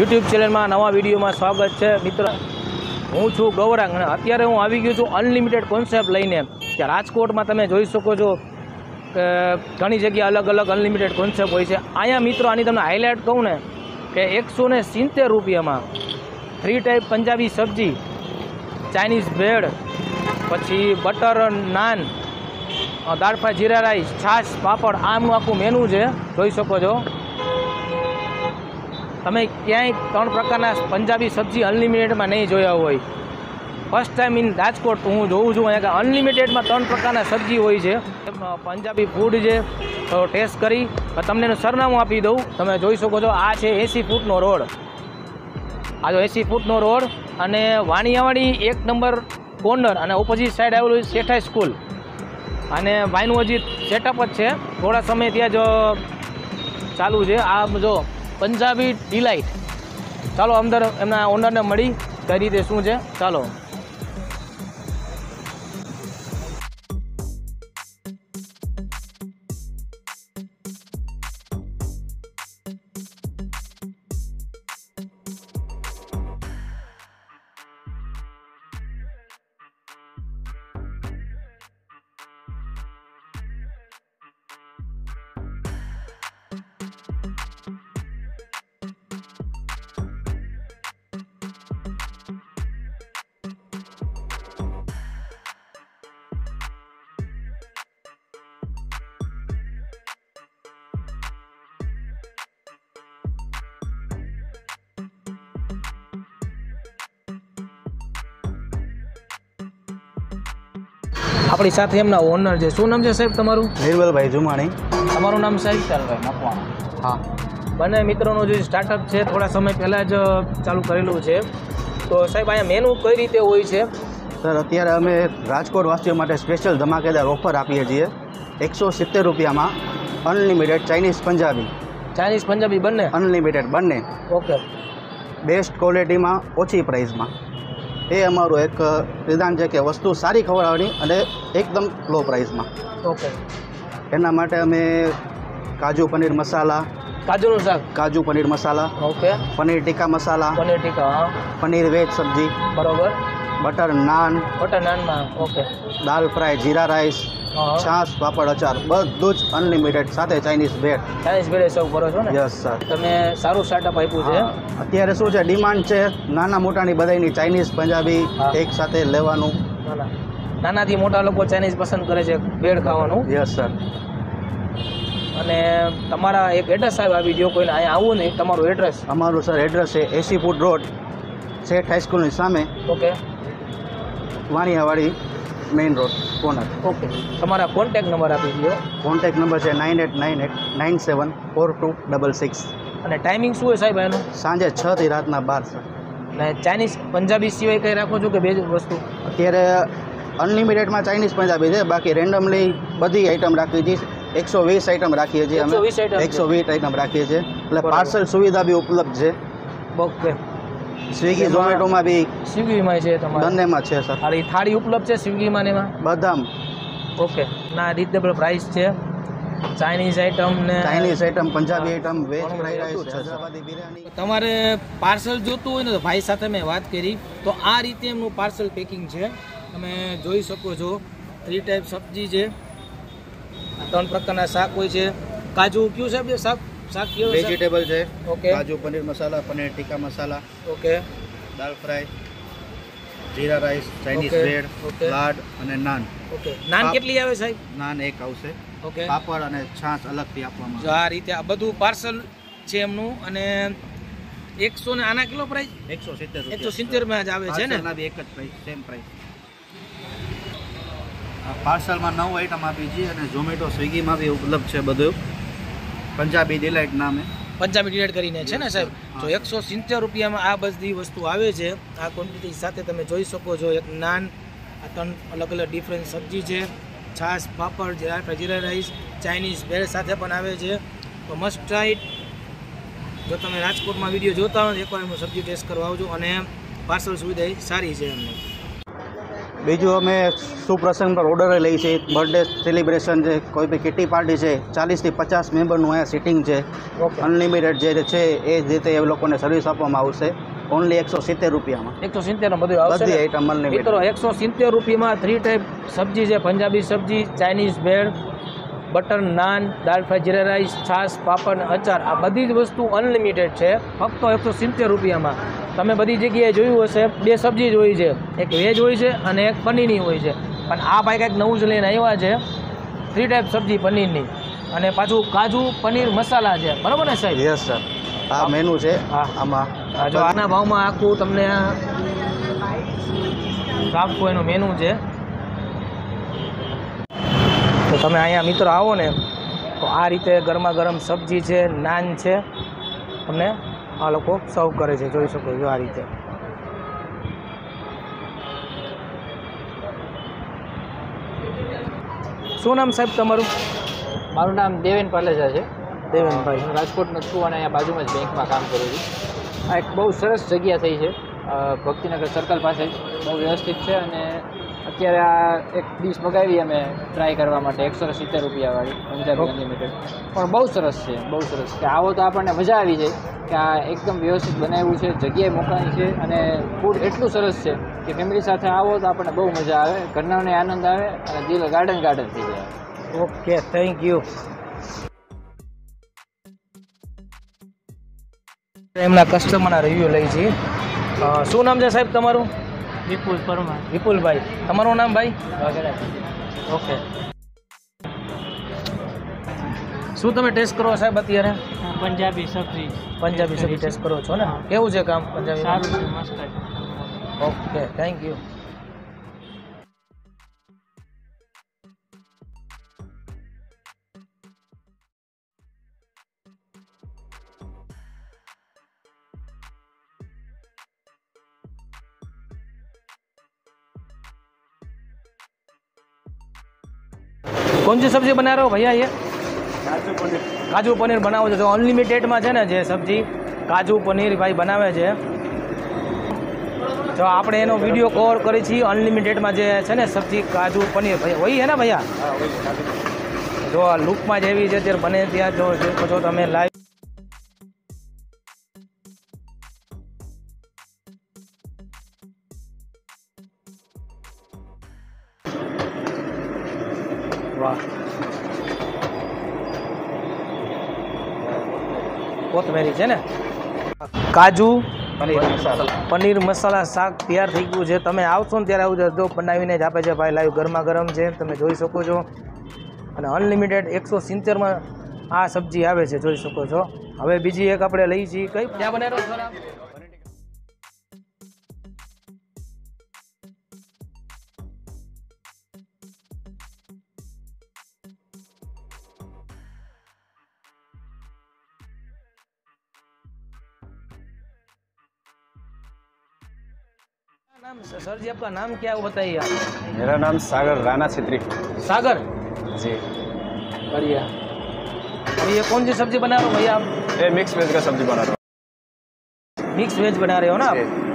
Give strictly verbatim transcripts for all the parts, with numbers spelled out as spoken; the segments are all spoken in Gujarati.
યુટ્યુબ ચેનલમાં નવા વિડીયોમાં સ્વાગત છે મિત્ર। હું છું ગૌરાંગ અને અત્યારે હું આવી ગયો છું અનલિમિટેડ કોન્સેપ્ટ લઈને કે રાજકોટમાં તમે જોઈ શકો છો કે ઘણી જગ્યાએ અલગ અલગ અનલિમિટેડ કોન્સેપ્ટ હોય છે। અહીંયા મિત્રો આની તમને હાઇલાઇટ કહું ને કે એકસો ને સિત્તેર રૂપિયામાં થ્રી ટાઈપ પંજાબી સબ્જી, ચાઇનીઝ બ્રેડ, પછી બટર નાન, દાળ ફ્રાય, જીરા રાઈસ, છાશ, પાપડ, આમનું આખું મેનુ છે, જોઈ શકો છો તમે। ક્યાંય ત્રણ પ્રકારના પંજાબી સબ્જી અનલિમિટેડમાં નહીં જોયા હોય। ફર્સ્ટ ટાઈમ ઇન રાજકોટ હું જોઉં છું અહીંયા કે અનલિમિટેડમાં ત્રણ પ્રકારના સબ્જી હોય છે। પંજાબી ફૂડ છે તો ટેસ્ટ કરી તમને એનું સરનામું આપી દઉં। તમે જોઈ શકો છો આ છે એંસી ફૂટનો રોડ, આ જો એંસી ફૂટનો રોડ અને વાણિયાવાડી એક નંબર કોર્નર અને ઓપોઝિટ સાઈડ આવેલું શેઠાઈ સ્કૂલ અને ભાઈનું હજી સેટઅપ જ છે, થોડા સમય ત્યાં જ ચાલુ છે। આ જો પંજાબી ડિલાઇટ, ચાલો અંદર એમના ઓનરને મળી કઈ રીતે શું છે ચાલો। આપણી સાથે એમના ઓનર છે, શું નામ છે સાહેબ તમારું? નિર્મલભાઈ જુમાણી। તમારું નામ સાહેબ? વિશાલભાઈ મકવાણા। હા, બંને મિત્રોનું જે સ્ટાર્ટઅપ છે થોડા સમય પહેલાં જ ચાલુ કરેલું છે, તો સાહેબ અહીંયા મેનુ કઈ રીતે હોય છે? સર અત્યારે અમે રાજકોટ વાસીઓ માટે સ્પેશિયલ ધમાકેદાર ઓફર આપીએ છીએ। એકસો સિત્તેર રૂપિયામાં unlimited Chinese Punjabi, Chinese Punjabi બંને અનલિમિટેડ બંને, ઓકે, બેસ્ટ ક્વોલિટીમાં ઓછી પ્રાઇસમાં। એ અમારું એક વિધાન છે કે વસ્તુ સારી ખવડાવવાની અને એકદમ લો પ્રાઇસમાં। ઓકે, એના માટે અમે કાજુ પનીર મસાલા, કાજુનું શાક, કાજુ પનીર મસાલા, ઓકે, પનીર ટીકા મસાલા, પનીર ટીકા, હા, પનીર વેજ સબ્જી, બરોબર, બટર નાન, બટર નાનમાં, ઓકે, દાલ ફ્રાય, જીરા રાઈસ, છાશ, પાપડ, અચાર, બધું જ અનલિમિટેડ સાથે ચાઇનીઝ બ્રેડ। ચાઇનીઝ બ્રેડ સર્વ કરો છો ને? Yes sir. તમે સારું સ્ટાર્ટઅપ આપ્યું છે। અત્યારે શું છે, ડિમાન્ડ છે નાના મોટાની બધાની ચાઇનીઝ પંજાબી એક સાથે લેવાનું। નાના નાનાથી મોટા લોકો ચાઇનીઝ પસંદ કરે છે બ્રેડ ખાવાનું। Yes sir. અને તમારા એક એડ્રેસ આવે આવી જો કોઈને અહીંયા આવવું નહીં, તમારું એડ્રેસ? અમારું સર એડ્રેસ છે એસી ફૂટ રોડ, શેઠ હાઈસ્કૂલની સામે, okay, Vaniyawadi main road corner. Okay, તમારા કોન્ટેક નંબર આપી દો। કોન્ટેક નંબર છે nine eight nine eight nine seven four two double six. અને ટાઈમિંગ શું હોય સાહેબ એનું? સાંજે છ થી રાતના બાર સર। અને ચાઇનીઝ પંજાબી સિવાય કંઈ રાખો છો કે બે જ વસ્તુ? અત્યારે અનલિમિટેડમાં ચાઇનીઝ પંજાબી છે, બાકી રેન્ડમલી બધી આઈટમ રાખીએ છીએ। એકસો વીસ આઈટમ રાખીએ છીએ અમે, એકસો વીસ આઈટમ રાખીએ છીએ, એટલે પાર્સલ સુવિધા બી ઉપલબ્ધ છે। ઓકે, સ્વિગી ઝોમેટોમાં બી, સ્વિગીમાં છે તમારે? બંનેમાં છે સર। આ થાળી ઉપલબ્ધ છે સ્વિગીમાં ને એમાં? બધામાં। ઓકે, ના રીઝનેબલ પ્રાઇસ છે। ચાઇનીઝ આઈટમ ને Chinese item, Punjabi item, veg fried rice, Hyderabadi biryani. તમારે પાર્સલ જોતું હોય ને તો ભાઈ સાથે મેં વાત કરી તો આ રીતે એમનું પાર્સલ પેકિંગ છે, તમે જોઈ શકો છો। થ્રી ટાઈપ સબ્જી છે, ત્રણ પ્રકારના શાક હોય છે। કાજુ કયું સાહેબ છે શાક? શાક કયું? વેજીટેબલ છે, ઓકે, કાજુ પનીર મસાલા, પનીર ટીકા મસાલા, ઓકે, દાલ ફ્રાય, જીરા રાઈસ, ચાઇનીઝ બ્રેડ, લાડ અને નાન। ઓકે, નાન કેટલી આવે સાહેબ? નાન એક આવશે, ઓકે, પાપડ અને છાશ અલગથી આપવામાં જો આ રીતે આ બધું પાર્સલ છે એમનું। અને એકસો ને આના કિલો પ્રાઇસ એકસો સિત્તેર એકસો સિત્તેર માં જ આવે છે ને? એક જ પ્રાઇસ, સેમ પ્રાઇસ। પાર્સલમાં નવ આઈટમ આપી છે અને ઝોમેટો સ્વિગીમાં બી ઉપલબ્ધ છે બધું, પંજાબી ડિલાઇટ નામે, પંજાબી ડિલાઇટ કરીને છે ને સાહેબ? તો એકસો સિત્તેર રૂપિયામાં આ બધી વસ્તુ આવે છે આ ક્વોન્ટિટી સાથે। તમે જોઈ શકો છો એક નાન, આ ત્રણ અલગ અલગ ડિફરન્ટ સબ્જી છે, છાશ, પાપડ, જીરા જીરા રાઈસ, ચાઇનીઝ બ્રેડ સાથે પણ આવે છે। તો મસ્ટ ટ્રાય ઇટ। જો તમે રાજકોટમાં વિડીયો જોતા હોય એકવાર એમનું સબ્જી ટેસ્ટ કરવા આવજો અને પાર્સલ સુવિધા સારી છે એમની। બીજું અમે સુપ્રસંગ પર ઓર્ડર લઈએ છીએ, બર્થડે સેલિબ્રેશન છે, કોઈ બી કિટી પાર્ટી છે, ચાલીસથી પચાસ મેમ્બરનું અહીંયા સિટિંગ છે. અનલિમિટેડ જે છે એ જ રીતે એ લોકોને સર્વિસ આપવામાં આવશે. ઓનલી એકસો સિત્તેર રૂપિયામાં એકસો સિત્તેર બધું આવશે. બધી આઈટમ અનલિમિટેડ. મિત્રો એકસો સિત્તેર રૂપિયામાં થ્રી ટાઈપ સબ્જી છે, પંજાબી સબ્જી, ચાઇનીઝ ભેળ, બટર નાન, દાળ ફ્રાય, જીરા રાઈસ, છાશ, પાપડ, અચાર, આ બધી જ વસ્તુ અનલિમિટેડ છે ફક્ત એકસો સિત્તેર રૂપિયામાં. તમે બધી જગ્યાએ જોયું હશે બે સબ્જી જ હોય છે, એક વેજ હોય છે અને એક પનીરની હોય છે, પણ આ ભાઈ કંઈક નવું જ લઈને આવ્યા છે, થ્રી ટાઈપ સબ્જી પનીરની, અને પાછું કાજુ પનીર મસાલા છે. બરાબર ને સાહેબ? Yes sir. આ મેનુ છે. હા, આમાં જો આના ભાવમાં આખું તમને આખું એનું મેનુ છે. તો તમે અહીંયા મિત્રો આવો ને તો આ રીતે ગરમા ગરમ સબ્જી છે, નાન છે, તમને આ લોકો સર્વ કરે છે, જોઈ શકો છો આ રીતે. શું નામ સાહેબ તમારું? મારું નામ દેવેન પાલેજા છે. દેવેનભાઈ. હું રાજકોટનો છું અને અહીંયા બાજુમાં જ બેંકમાં કામ કરું છું. આ એક બહુ સરસ જગ્યા થઈ છે, ભક્તિનગર સર્કલ પાસે જ, બહુ વ્યવસ્થિત છે. અને અત્યારે આ એક ડીશ મગાવી અમે ટ્રાય કરવા માટે એકસો સિત્તેર રૂપિયાવાળી પંજાબી અનલિમિટેડ, પણ બહુ સરસ છે, બહુ સરસ. કે આવો તો આપણને મજા આવી જાય કે આ એકદમ વ્યવસ્થિત બનાવ્યું છે, જગ્યાએ મોકલાણી છે, અને ફૂડ એટલું સરસ છે કે ફેમિલી સાથે આવો તો આપણને બહુ મજા આવે, ઘરનાને આનંદ આવે અને દિલ ગાર્ડન ગાર્ડન થઈ જાય. Okay, thank you. એમના કસ્ટમરના રિવ્યૂ લઈ છીએ. શું નામ છે સાહેબ તમારું? વિપુલ પરમાર. વિપુલભાઈ. તમારું નામ ભાઈ? ઓકે. શું તમે ટેસ્ટ કરો સાહેબ અત્યારે? પંજાબી સબ્જી. પંજાબી સબ્જી ટેસ્ટ કરો છો ને? કેવું છે કામ પંજાબી? સારું છે, મસ્ત છે. Okay, thank you. कौन सी सब्जी बना रहे हो भैया? ये काजू पनीर. काजू पनीर बनाવો છો? જો અનલિમિટેડમાં છે ને જે સબ્જી કાજુ પનીર ભાઈ બનાવે છે, જો આપણે એનો વિડીયો કવર કરી છીએ. અનલિમિટેડમાં જે છે ને સબ્જી કાજુ પનીર ભાઈ વહી હે ને ભૈયા? જો આ લુકમાં જ એવી છે ત્યારે બને ત્યાં જો જો છો તમે લાઈવ. વાહ, કોથમેરી છે ને, કાજુ પનીર મસાલા શાક તૈયાર થઈ ગયું છે. તમે આવશો ને ત્યારે આવું જો બનાવીને જ આપે છે ભાઈ, લાઈવ ગરમા ગરમ છે, તમે જોઈ શકો છો. અને અનલિમિટેડ એકસો સિત્તેરમાં આ સબ્જી આવે છે, જોઈ શકો છો. હવે બીજી એક આપણે લઈ છીએ. કઈ ક્યાં બનાવ્યો સર આપ? नाम सर जी आपका नाम क्या है वो बताइए आप? मेरा नाम सागर राणा छेत्री. सागर जी. बढ़िया. और ये कौन सी सब्जी बना रहे हो भैया आप? ये मिक्स वेज का सब्जी बना रहा हूँ. मिक्स वेज बना रहे हो ना आप?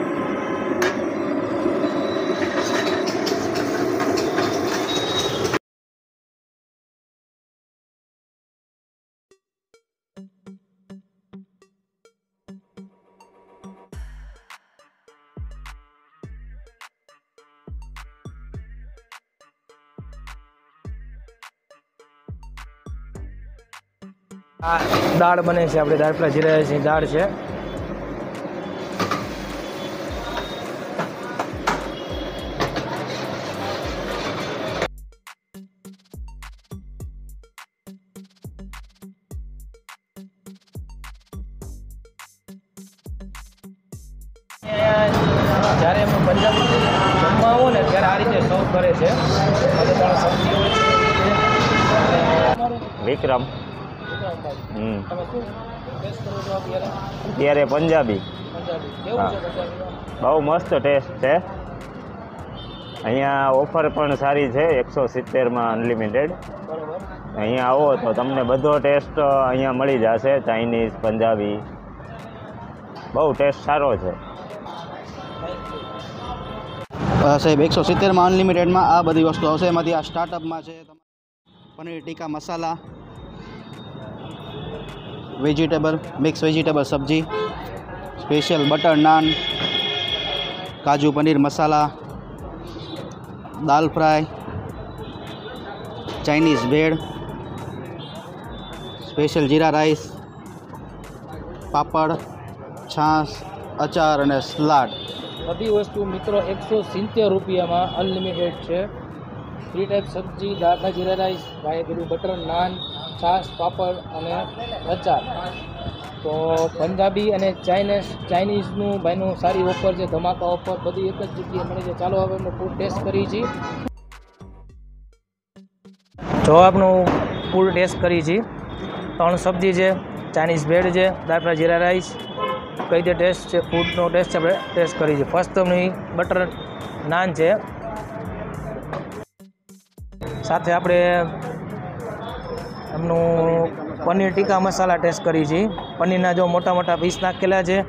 આ દાળ બને છે, આપણે દાળ ફ્રાય જીરા રાઈસની દાળ છે. જ્યારે અમે પંજાબી જમવા આવો ને ત્યારે આ રીતે સર્વ કરે છે. સબ્જી હોય છે. વિક્રમ. હમ અત્યારે પંજાબી. બહુ મસ્ત ટેસ્ટ છે. અહીંયા ઓફર પણ સારી છે, એકસો સિત્તેરમાં અનલિમિટેડ. અહીંયા આવો તો તમને બધો ટેસ્ટ અહીંયા મળી જશે, ચાઇનીઝ, પંજાબી, બહુ ટેસ્ટ સારો છે. સાહેબ એકસો સિત્તેરમાં અનલિમિટેડમાં આ બધી વસ્તુ આવશે. એમાંથી આ સ્ટાર્ટઅપમાં છે paneer tikka masala, vegetable mix vegetable સબ્જી, સ્પેશિયલ બટર નાન, કાજુ પનીર મસાલા, દાલ ફ્રાય, ચાઇનીઝ ભેળ, સ્પેશિયલ જીરા રાઈસ, પાપડ, છાશ, અચાર અને સલાડ. બધી વસ્તુ મિત્રો એકસો સિત્તેર રૂપિયામાં અનલિમિટેડ છે. થ્રી ટાઈપ સબ્જી, દાળના જીરા રાઈસ, ભાઈ પેલું બટર નાન, છાશ, પાપડ અને અચાર. તો પંજાબી અને ચાઇનીઝ ચાઇનીઝનું ભાઈનું સારી ઓફર છે, ધમાકા ઓફર, બધી એક જ જગ્યાએ મળી છે. ચાલો હવે અમે ફૂડ ટેસ્ટ કરી છીએ. જો આપનું ફૂડ ટેસ્ટ કરી છીએ. ત્રણ સબ્જી છે, ચાઇનીઝ ભેળ છે, દાળ ફ્રાય જીરા રાઈસ, કઈ રીતે ટેસ્ટ છે ફૂડનો ટેસ્ટ આપણે ટેસ્ટ કરી છે. ફર્સ્ટ તમને બટર નાન છે, સાથે આપણે એમનું પનીર ટીકા મસાલા ટેસ્ટ કરી છે. પનીરના જો મોટા મોટા પીસ નાખેલા છે.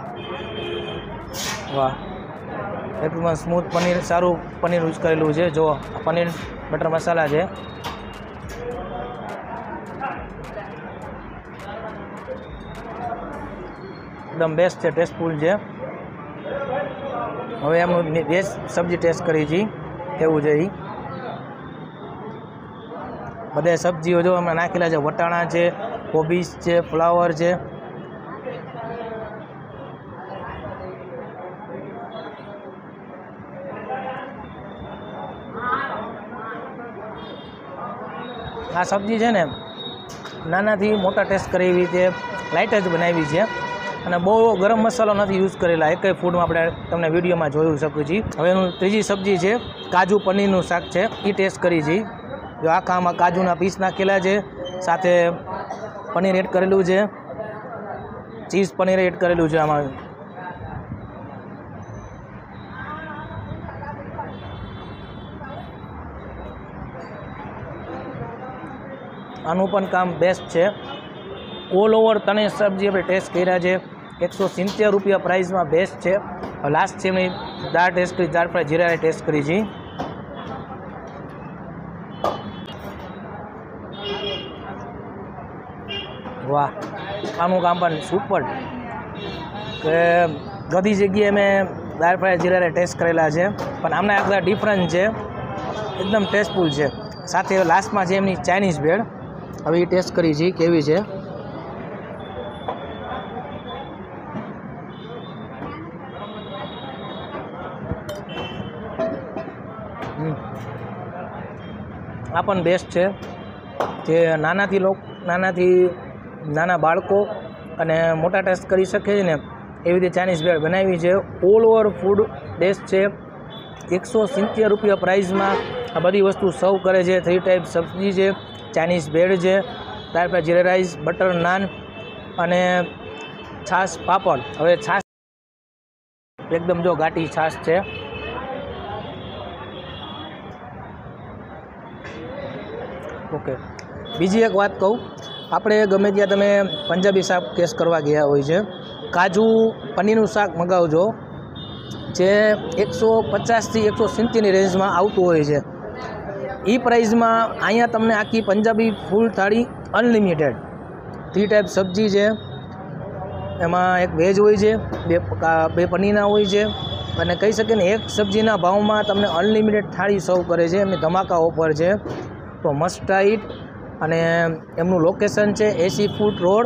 વાહ, એકદમ સ્મૂથ પનીર, સારું પનીર યુઝ કરેલું છે. જો પનીર બટર મસાલા છે. એકદમ બેસ્ટ છે, ટેસ્ટફુલ છે. હવે એમનું વેજ સબ્જી ટેસ્ટ કરી છે કેવું છે એ. બધા સબ્જીઓ જો અમે નાખેલા છે, વટાણા છે, કોબીજ છે, ફ્લાવર છે. આ સબ્જી છે ને નાનાથી મોટા ટેસ્ટ કરી એવી રીતે લાઇટ જ બનાવી છે અને બહુ ગરમ મસાલો નથી યુઝ કરેલા એક ફૂડમાં. આપણે તમને વિડીયોમાં જોયું શકું છીએ. હવે એનું ત્રીજી સબ્જી છે કાજુ પનીરનું શાક છે, એ ટેસ્ટ કરી છે. જો આખા આમાં કાજુના પીસ નાખેલા છે, સાથે પનીર એડ કરેલું છે, ચીઝ પનીર એડ કરેલું છે આમાં. આનું પણ કામ બેસ્ટ છે. ઓલ ઓવર ત્રણેય સબ્જી આપણે ટેસ્ટ કર્યા છે. એકસો સિત્તેર રૂપિયા પ્રાઇસમાં બેસ્ટ છે. લાસ્ટ છે એમની દાળ ટેસ્ટ કરી, દાળ ફ્રાય જીરા ટેસ્ટ કરી છે. વાહ, આનું કામ પણ સુપર. કે બધી જગ્યાએ મેં દાળ ફ્રાય જીરા ટેસ્ટ કરેલા છે, પણ આમના એકદમ ડિફરન્ટ છે, એકદમ ટેસ્ટફુલ છે. સાથે લાસ્ટમાં છે એમની ચાઇનીઝ ભેળ. હવે એ ટેસ્ટ કરી છે કેવી છે. આ પણ બેસ્ટ છે. જે નાનાથી લોક નાનાથી નાના બાળકો અને મોટા ટેસ્ટ કરી શકે છે ને એવી રીતે ચાઇનીઝ ભેળ બનાવી છે. ઓલ ઓવર ફૂડ બેસ્ટ છે. એકસો સિત્તેર રૂપિયા પ્રાઇસમાં આ બધી વસ્તુ સર્વ કરે છે. થ્રી ટાઈપ સબ્જી છે, ચાઇનીઝ ભેળ છે, દાળ ફ્રાય જીરા રાઈસ, બટર નાન અને છાશ, પાપડ. હવે છાશ એકદમ જો ઘાટી છાશ છે. ઓકે, બીજી એક વાત કહું, આપણે ગમે ત્યાં તમે પંજાબી શાક ટેસ્ટ કરવા ગયા હોય છે, કાજુ પનીરનું શાક મગાવજો જે એકસો પચાસથી એકસો સિત્તેરની રેન્જમાં આવતું હોય છે. એ પ્રાઇઝમાં અહીંયા તમને આખી પંજાબી ફૂલ થાળી અનલિમિટેડ. થ્રી ટાઈપ સબ્જી છે, એમાં એક વેજ હોય છે, બે બે પનીરના હોય છે, અને કહી શકીએ ને એક સબ્જીના ભાવમાં તમને અનલિમિટેડ થાળી સર્વ કરે છે. એમની ધમાકા ઓફર છે, તો મસ્ટ ટ્રાય ઇટ. અને એમનું લોકેશન છે એસી ફૂટ રોડ,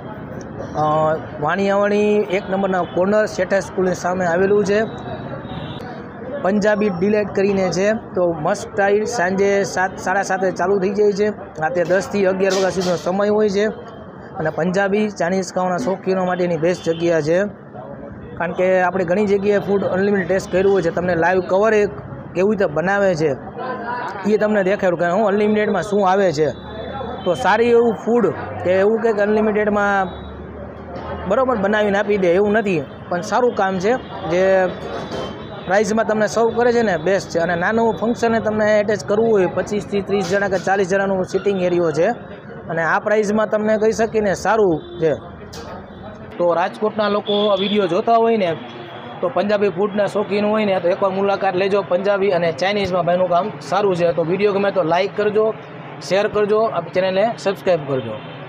વાણિયાવાણી એક નંબરના કોર્નર, શેઠા સ્કૂલની સામે આવેલું છે. પંજાબી ડિલાઇટ કરીને છે, તો મસ્ટ ટ્રાય. સાંજે સાત સાડા સાતે ચાલુ થઈ જાય છે, રાતે દસથી અગિયાર વાગ્યા સુધીનો સમય હોય છે. અને પંજાબી ચાઇનીઝ ખાવાના શોખીનો માટેની બેસ્ટ જગ્યા છે. કારણ કે આપણે ઘણી જગ્યાએ ફૂડ અનલિમિટેડ ટેસ્ટ કર્યું હોય છે, તમને લાઈવ કવર એક કેવી રીતે બનાવે છે એ તમને દેખાડ્યું કે હું અનલિમિટેડમાં શું આવે છે. તો સારી એવું ફૂડ કે એવું કંઈક અનલિમિટેડમાં બરાબર બનાવીને આપી દે એવું નથી, પણ સારું કામ છે. જે પ્રાઇઝમાં તમને સર્વ કરે છે ને બેસ્ટ છે. અને નાનું ફંક્શને તમને એટેચ કરવું હોય, પચીસથી ત્રીસ જણા કે ચાલીસ જણાનું સિટિંગ એરિયો છે, અને આ પ્રાઇઝમાં તમને કહી શકીને સારું છે. તો રાજકોટના લોકો આ વિડીયો જોતા હોય ને તો પંજાબી ફૂડના શોખીન હોય ને તો એકવાર મુલાકાત લેજો. પંજાબી અને ચાઇનીઝમાં ભાઈનું કામ સારું છે. તો વિડીયો ગમે તો લાઇક કરજો, શેર કરજો, આ ચેનલને સબસ્ક્રાઈબ કરજો.